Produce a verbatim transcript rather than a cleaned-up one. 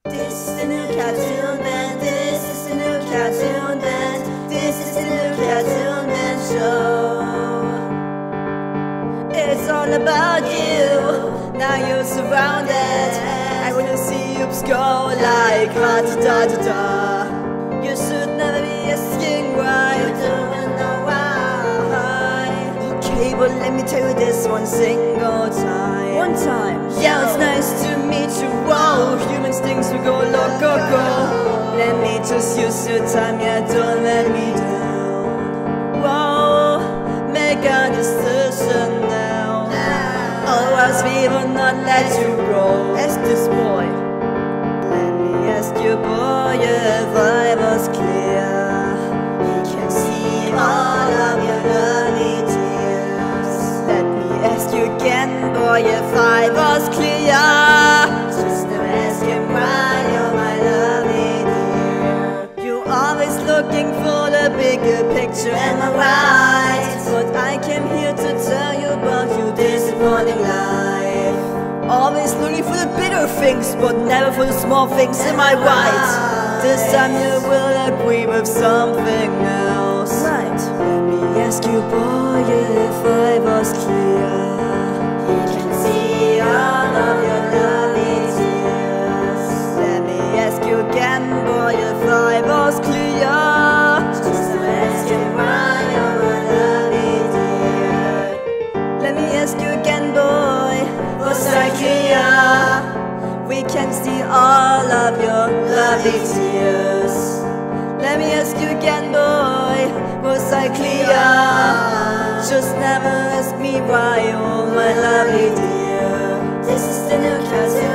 This is the new Cartoon Man. This is the new Cartoon Man. This is the new Cartoon Man show. It's all about you. Now you're surrounded. I wanna see you go like ha da da da da. You should never be asking why. You don't know why. Okay, but let me tell you this one single time. One time. Yeah, it's nice to meet you. Wow, human things will go loco go. Let me just use your time. Yeah, don't let me down. Whoa, make a decision now. Otherwise we will not let you go. Ask this boy. Let me ask you, boy, if I was clear. We can see all of your lovely tears. Let me ask you again, boy, if I was clear. Just now ask him why you're my lovely dear. You're always looking for the bigger picture, am I right? But I came here to tell you about your disappointing life. Always looking for the bigger things, but never for the small things, am I right? This time you will agree with something else. Right. Let me ask you, boy, if I was clear. You can see all of your lovely tears. Let me ask you again, boy, if I was clear. Just to ask you why you're my lovely dear. Let me ask you again, boy, was I clear? We can see all of your lovely tears. Let me ask you again, boy, was I clear? Just never ask me why, oh my lovely dear. This is the new Cartoon